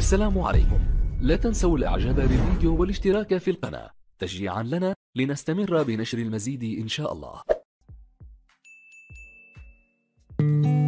السلام عليكم. لا تنسوا الاعجاب بالفيديو والاشتراك في القناة تشجيعا لنا لنستمر بنشر المزيد إن شاء الله.